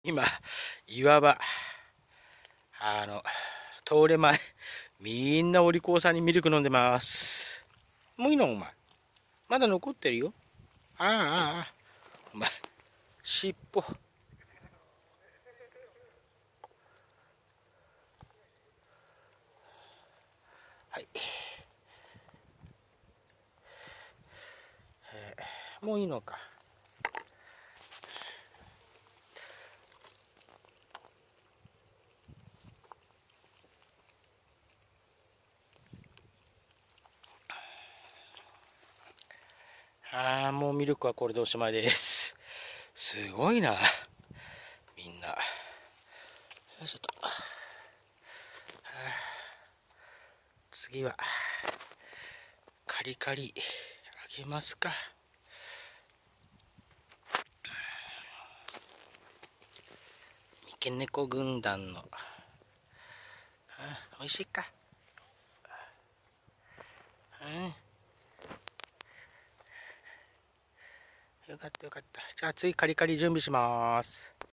今、岩場、通れ前、みんなお利口さんにミルク飲んでます。もういいのお前。まだ残ってるよ。お前、尻尾。はい。もういいのか。もうミルクはこれでおしまいです。すごいな、みんな。よいしょと。次は、カリカリ、あげますか。三毛猫軍団の、美味しいか。よかったよかった。じゃあ次カリカリ準備します。